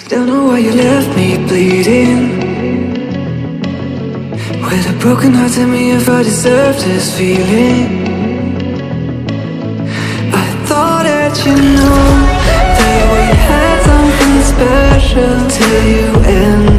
Don't know why you left me bleeding. With a broken heart, tell me if I deserve this feeling. I thought that you know that we had something special till you end